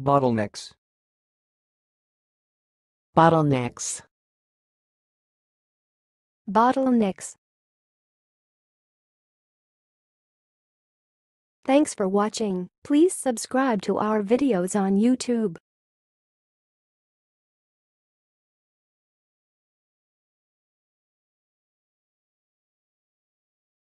Bottlenecks. Bottlenecks. Bottlenecks. Thanks for watching. Please subscribe to our videos on YouTube.